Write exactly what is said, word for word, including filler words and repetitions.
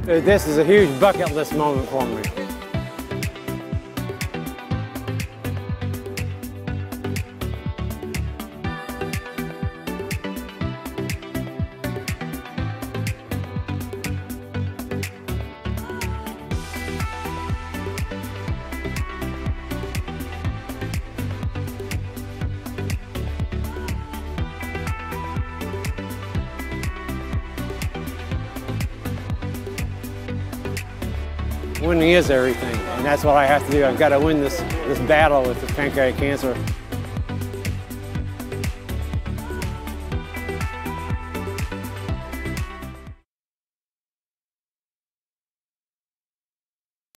This is a huge bucket list moment for me. Winning is everything, and that's what I have to do. I've got to win this, this battle with the pancreatic cancer.